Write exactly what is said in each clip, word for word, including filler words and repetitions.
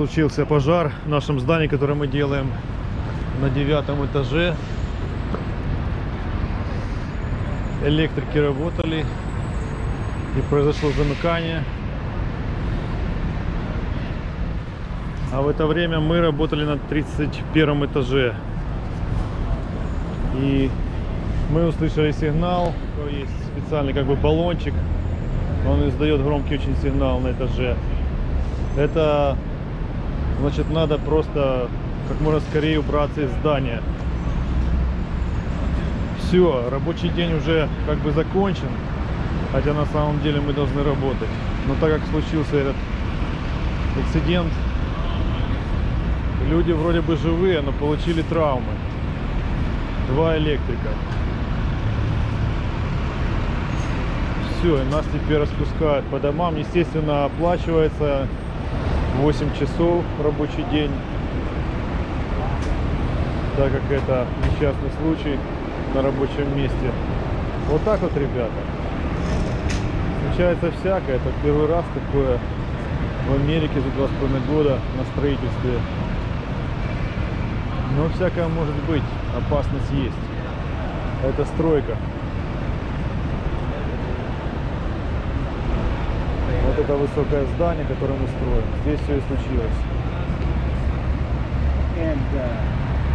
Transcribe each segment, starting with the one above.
случился пожар в нашем здании, которое мы делаем на девятом этаже. Электрики работали, и произошло замыкание. А в это время мы работали на тридцать первом этаже. И мы услышали сигнал. Есть специальный как бы баллончик. Он издает громкий очень сигнал на этаже. Это значит, надо просто как можно скорее убраться из здания. Все, рабочий день уже как бы закончен, хотя на самом деле мы должны работать. Но так как случился этот инцидент, люди вроде бы живые, но получили травмы. Два электрика. Все, и нас теперь распускают по домам. Естественно, оплачивается восемь часов рабочий день, так как это несчастный случай на рабочем месте. Вот так вот, ребята. Случается всякое. Это первый раз такое в Америке за два с половиной года на строительстве. Но всякое может быть. Опасность есть. Это стройка. Вот это высокое здание, которое мы строим. Здесь все и случилось. And, uh...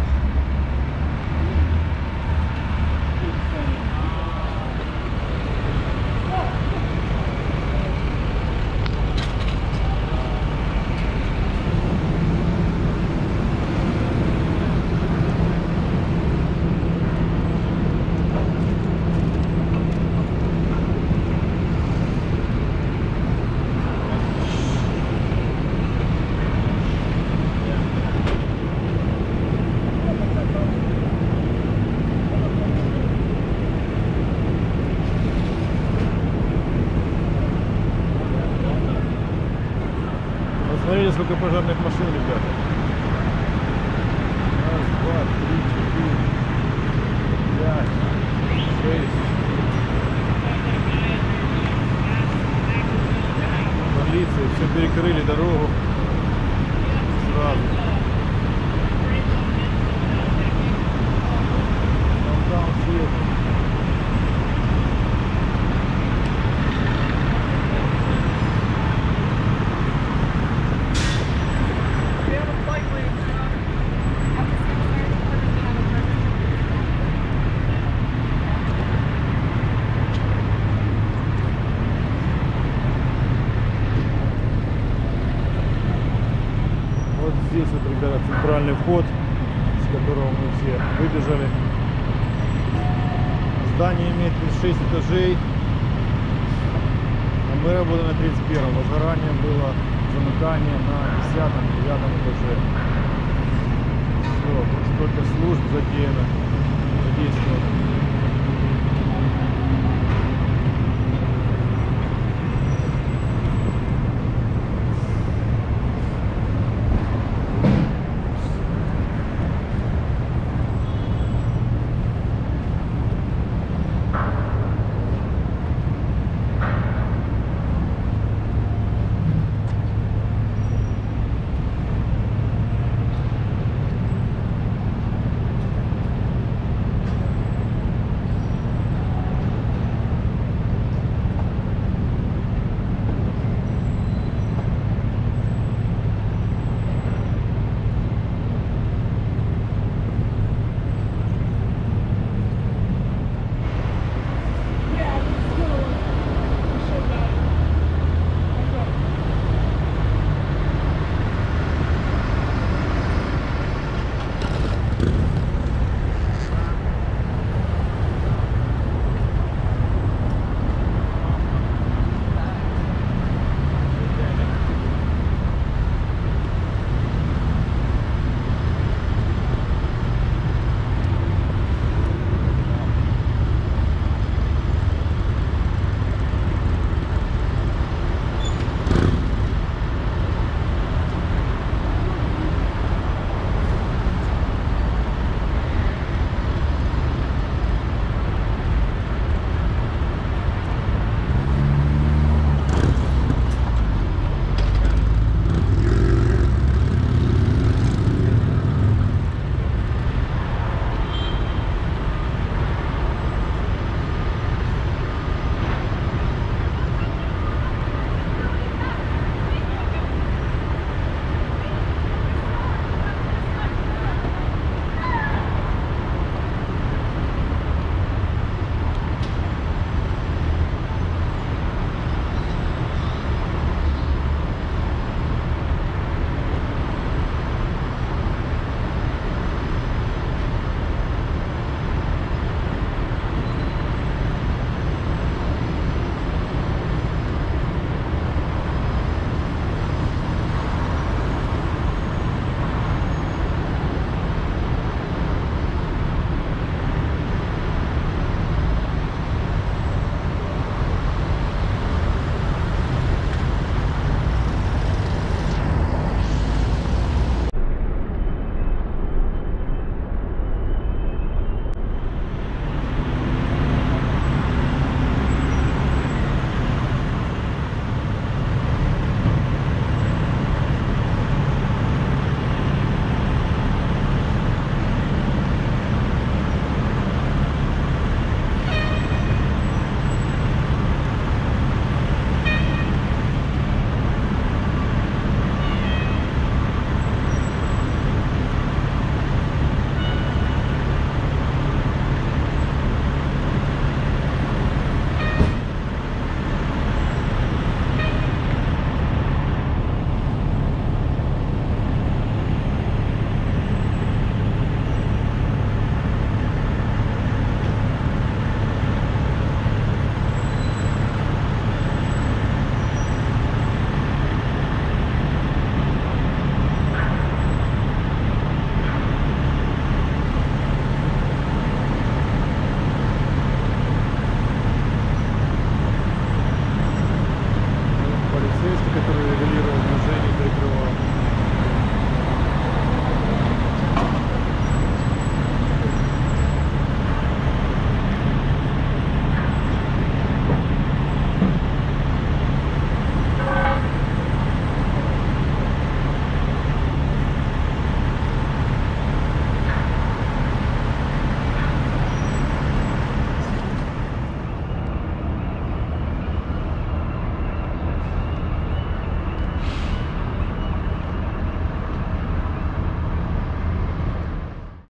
Смотрите, сколько пожарных машин, ребята. Раз, два, три, четыре, пять, шесть. Полиция, все перекрыли дорогу сразу. Там, там свет. Здесь вот, ребята, центральный вход, с которого мы все выбежали. Здание имеет тридцать шесть этажей, а мы работаем на тридцать первом. Возгорание было, замыкание на десятом, девятом этаже. Все, столько служб задеяно, задействовано.